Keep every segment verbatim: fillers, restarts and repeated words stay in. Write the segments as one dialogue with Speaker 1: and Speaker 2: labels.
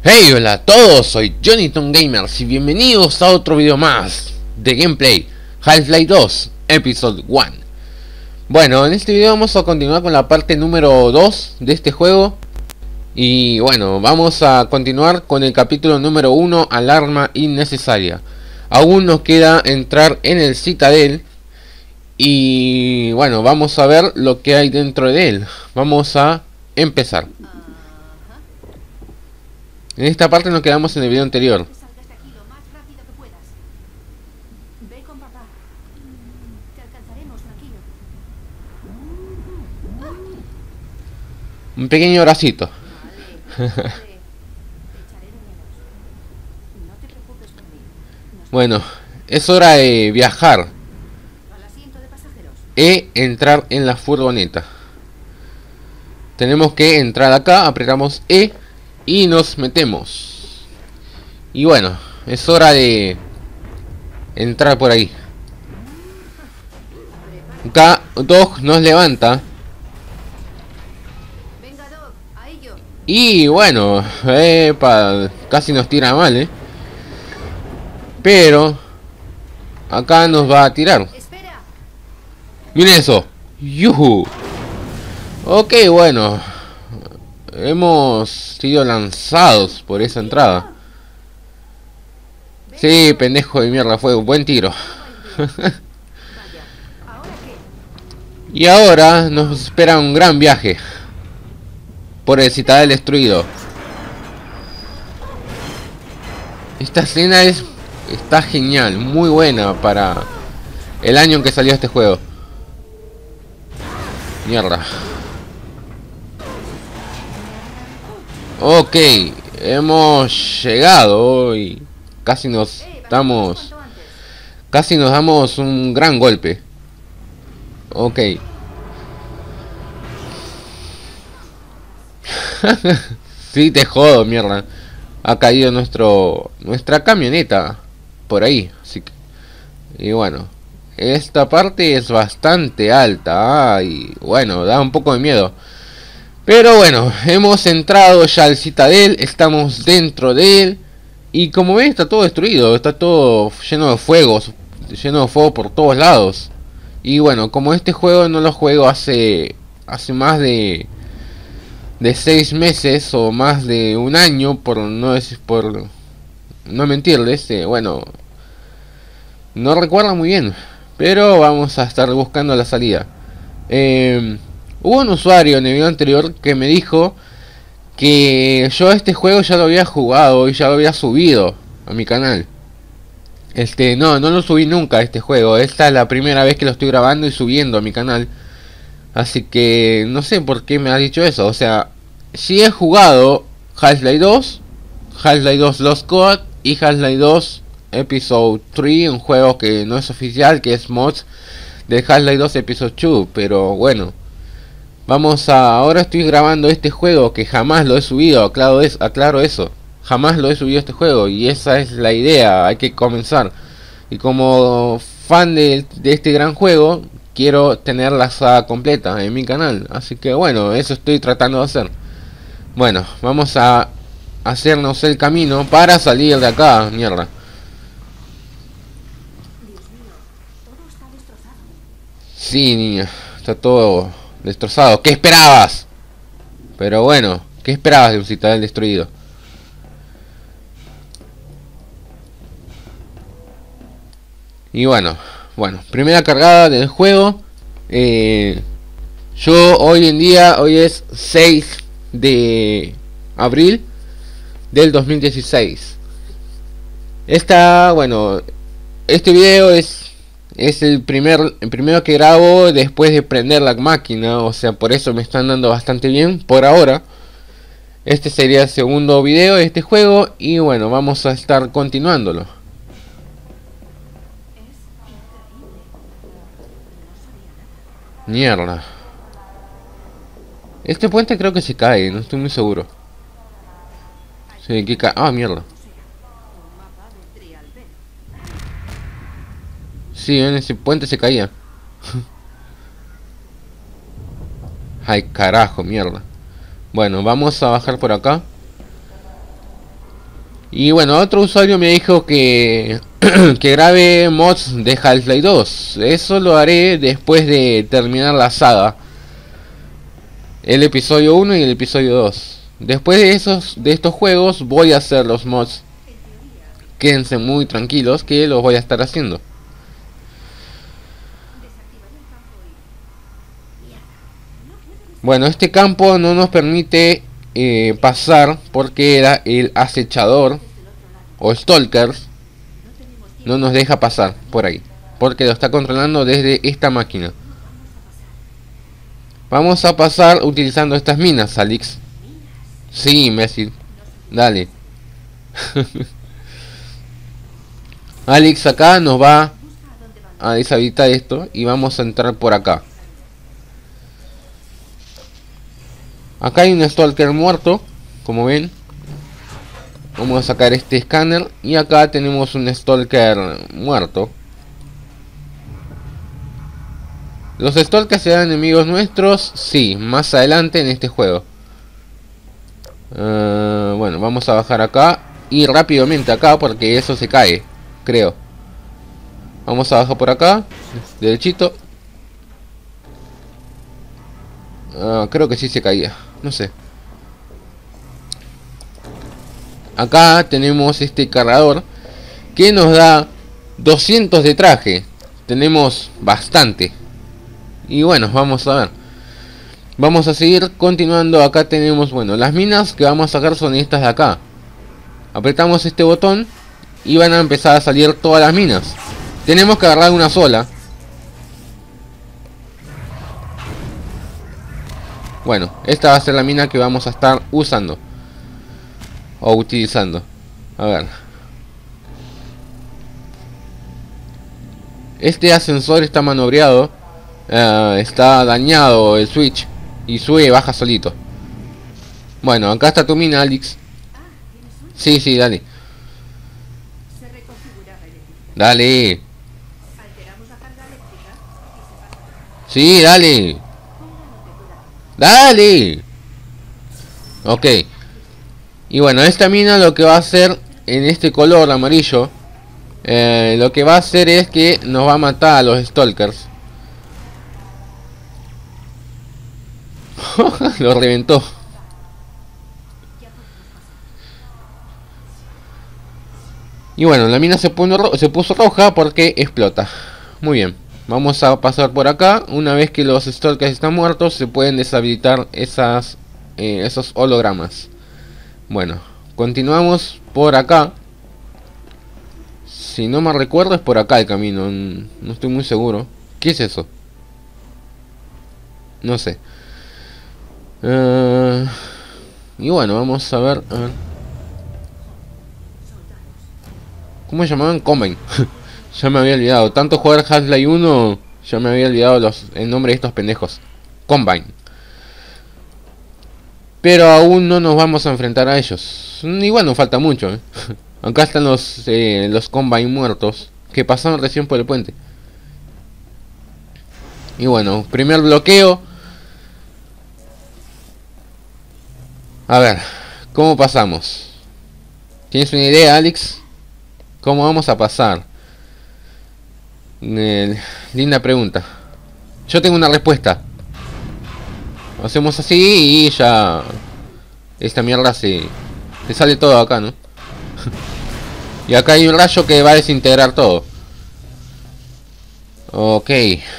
Speaker 1: Hey, hola a todos, soy Johnnyton Gamers y bienvenidos a otro video más de gameplay Half-Life dos Episode uno. Bueno, en este video vamos a continuar con la parte número dos de este juego. Y bueno, vamos a continuar con el capítulo número uno, Alarma Innecesaria. Aún nos queda entrar en el Citadel. Y bueno, vamos a ver lo que hay dentro de él. Vamos a empezar. En esta parte nos quedamos en el video anterior. Un pequeño bracito. Bueno, es hora de viajar e entrar en la furgoneta. Tenemos que entrar acá, apretamos E y nos metemos. Y bueno, es hora de entrar por ahí. Acá Doc nos levanta. Y bueno, epa, casi nos tira mal, eh. Pero acá nos va a tirar. Miren eso. Yuhu. Ok, bueno. Hemos sido lanzados por esa entrada. Sí, pendejo de mierda, fue un buen tiro. Y ahora nos espera un gran viaje por el Citadel destruido. Esta escena es está genial, muy buena para el año en que salió este juego. Mierda. Ok, hemos llegado y casi nos damos casi nos damos un gran golpe. Ok. Sí, te jodo, mierda. Ha caído nuestro nuestra camioneta por ahí, así que, y bueno, esta parte es bastante alta, ah, y bueno, da un poco de miedo. Pero bueno, hemos entrado ya al Citadel, estamos dentro de él. Y como ven, está todo destruido, está todo lleno de fuegos, lleno de fuego por todos lados. Y bueno, como este juego no lo juego hace hace más de de seis meses o más de un año, por no decir, por no mentirles, eh, bueno, no recuerdo muy bien, pero vamos a estar buscando la salida. Eh, hubo un usuario en el video anterior que me dijo que yo este juego ya lo había jugado y ya lo había subido a mi canal. Este, no, no lo subí nunca este juego. Esta es la primera vez que lo estoy grabando y subiendo a mi canal. Así que no sé por qué me ha dicho eso. O sea, sí he jugado Half-Life dos, Half-Life dos Lost Code y Half-Life dos Episode tres, un juego que no es oficial, que es mods de Half-Life dos Episode dos, pero bueno. Vamos a... Ahora estoy grabando este juego que jamás lo he subido, aclaro, es, aclaro eso. Jamás lo he subido este juego y esa es la idea, hay que comenzar. Y como fan de, de este gran juego, quiero tener la saga completa en mi canal. Así que bueno, eso estoy tratando de hacer. Bueno, vamos a hacernos el camino para salir de acá, mierda. Sí, niña, está todo destrozado. ¿Qué esperabas? Pero bueno, ¿qué esperabas de un Citadel destruido? Y bueno, bueno, primera cargada del juego. Eh, yo hoy en día, hoy es seis de abril del dos mil dieciséis. Esta, bueno, este video es es el primer el primero que grabo después de prender la máquina, o sea, por eso me están dando bastante bien por ahora. Este sería el segundo video de este juego y bueno, vamos a estar continuándolo. Mierda. Este puente creo que se cae, no estoy muy seguro. Sí, que cae. Ah, mierda. Sí, en ese puente se caía. Ay, carajo, mierda. Bueno, vamos a bajar por acá. Y bueno, otro usuario me dijo que, que grabe mods de Half-Life dos. Eso lo haré después de terminar la saga. El episodio uno y el episodio dos. Después de esos de estos juegos voy a hacer los mods. Quédense muy tranquilos que los voy a estar haciendo. Bueno, este campo no nos permite eh, pasar porque era el acechador o stalkers. No nos deja pasar por ahí porque lo está controlando desde esta máquina. Vamos a pasar utilizando estas minas, Alex. Sí, Messi. Dale. Alex acá nos va a deshabilitar esto y vamos a entrar por acá. Acá hay un stalker muerto, como ven. Vamos a sacar este escáner y acá tenemos un stalker muerto. ¿Los stalkers serán enemigos nuestros? Sí, más adelante en este juego. Uh, bueno, vamos a bajar acá y rápidamente acá porque eso se cae, creo. Vamos a bajar por acá, derechito. Uh, creo que sí se caía, no sé. Acá tenemos este cargador que nos da doscientos de traje. Tenemos bastante. Y bueno, vamos a ver. Vamos a seguir continuando. Acá tenemos, bueno, las minas que vamos a sacar son estas de acá. Apretamos este botón y van a empezar a salir todas las minas. Tenemos que agarrar una sola. Bueno, esta va a ser la mina que vamos a estar usando o utilizando. A ver. Este ascensor está manobreado. Uh, está dañado el switch y sube y baja solito. Bueno, acá está tu mina, Alex. Sí, sí, dale. Dale. Sí, dale. Dale. Ok. Y bueno, esta mina lo que va a hacer en este color amarillo, eh, lo que va a hacer es que nos va a matar a los stalkers. Lo reventó. Y bueno, la mina se, pone ro se puso roja porque explota. Muy bien. Vamos a pasar por acá. Una vez que los stalkers están muertos, se pueden deshabilitar esas, eh, esos hologramas. Bueno, continuamos por acá. Si no me recuerdo, es por acá el camino. No estoy muy seguro. ¿Qué es eso? No sé. Uh, y bueno, vamos a ver, a ver. ¿Cómo se llamaban? Combine. Ya me había olvidado. Tanto jugar Half-Life uno, ya me había olvidado los, el nombre de estos pendejos. Combine. Pero aún no nos vamos a enfrentar a ellos. Igual nos falta mucho, ¿eh? Acá están los, eh, los Combine muertos que pasaron recién por el puente. Y bueno, primer bloqueo. A ver, ¿cómo pasamos? ¿Tienes una idea, Alex? ¿Cómo vamos a pasar? Eh, linda pregunta. Yo tengo una respuesta. Hacemos así y ya esta mierda se, se sale todo acá, ¿no? Y acá hay un rayo que va a desintegrar todo. Ok.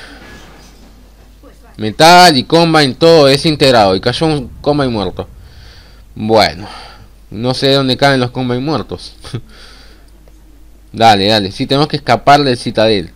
Speaker 1: Metal y Combine, todo desintegrado. Y cayó un Combine muerto. Bueno, no sé dónde caen los Combine muertos. Dale, dale. Sí, tenemos que escapar del Citadel.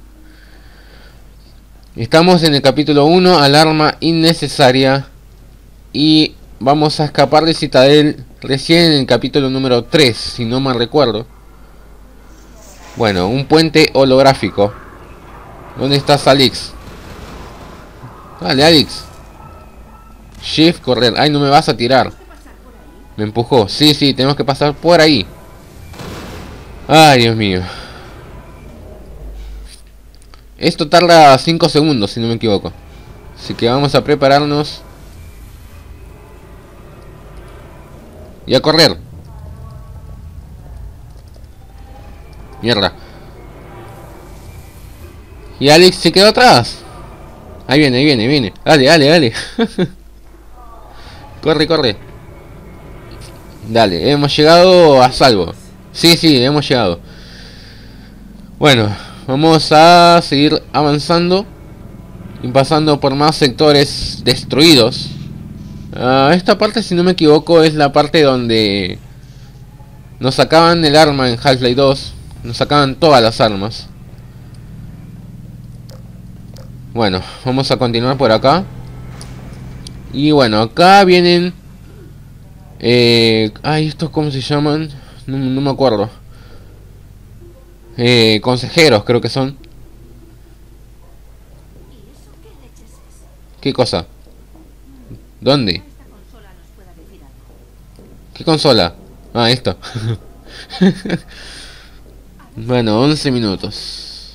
Speaker 1: Estamos en el capítulo uno, alarma innecesaria. Y vamos a escapar del Citadel recién en el capítulo número tres, si no mal recuerdo. Bueno, un puente holográfico. ¿Dónde estás, Alex? Dale, Alex. Shift, correr. Ay, no me vas a tirar. Me empujó. Sí, sí, tenemos que pasar por ahí. Ay, Dios mío. Esto tarda cinco segundos, si no me equivoco. Así que vamos a prepararnos. Y a correr. Mierda. Y Alex se quedó atrás. Ahí viene, ahí viene, ahí viene. Dale, dale, dale. Corre, corre. Dale, hemos llegado a salvo. Sí, sí, hemos llegado. Bueno, vamos a seguir avanzando y pasando por más sectores destruidos. Uh, esta parte, si no me equivoco, es la parte donde nos sacaban el arma en Half-Life dos. Nos sacaban todas las armas. Bueno, vamos a continuar por acá. Y bueno, acá vienen... Eh, ay, ¿estos cómo se llaman? No, no me acuerdo. Eh, consejeros creo que son. ¿Qué cosa? ¿Dónde? ¿Qué consola? Ah, esto. Bueno, once minutos.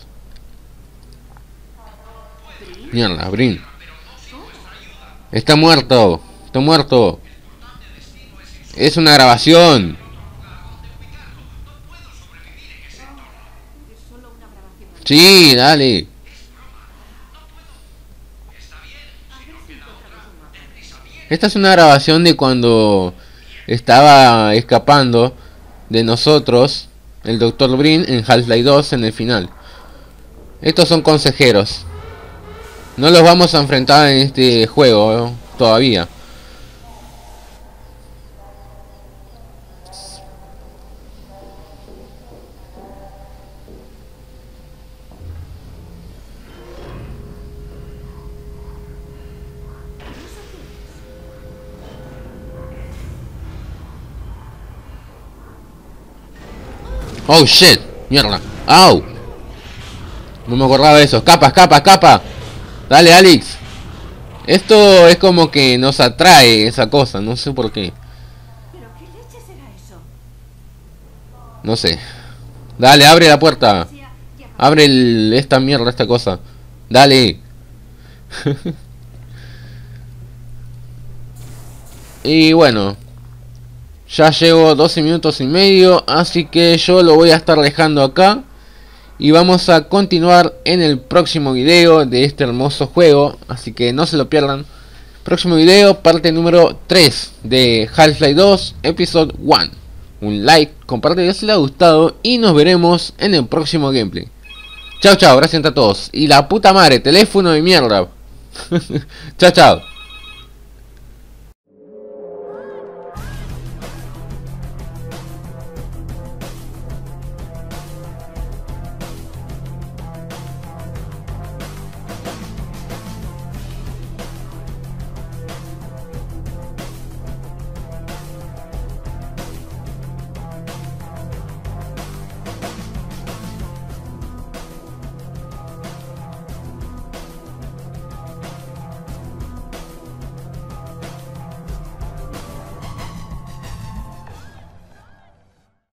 Speaker 1: Mierda, Brin. Está muerto. Está muerto. Es una grabación. Sí, dale. Esta es una grabación de cuando estaba escapando de nosotros el doctor Brin en Half-Life dos en el final. Estos son consejeros. No los vamos a enfrentar en este juego, ¿eh? Todavía. Oh shit, mierda. Au. No me acordaba de eso. Escapa, escapa, escapa. Dale, Alex. Esto es como que nos atrae esa cosa, no sé por qué.
Speaker 2: ¿Pero qué leche será eso?
Speaker 1: No sé. Dale, abre la puerta. Abre el, esta mierda, esta cosa. Dale. Y bueno, ya llevo doce minutos y medio, así que yo lo voy a estar dejando acá. Y vamos a continuar en el próximo video de este hermoso juego, así que no se lo pierdan. Próximo video, parte número tres de Half-Life dos, Episode uno. Un like, comparte si les ha gustado y nos veremos en el próximo gameplay. Chao, chao, gracias a todos. Y la puta madre, teléfono de mierda. Chao, chao.